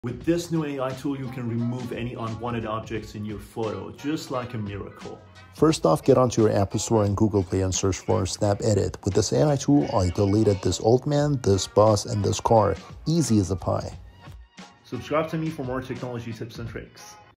With this new AI tool, you can remove any unwanted objects in your photo, just like a miracle. First off, get onto your App Store and Google Play and search for Snap Edit. With this AI tool, I deleted this old man, this bus, and this car. Easy as a pie. Subscribe to me for more technology tips and tricks.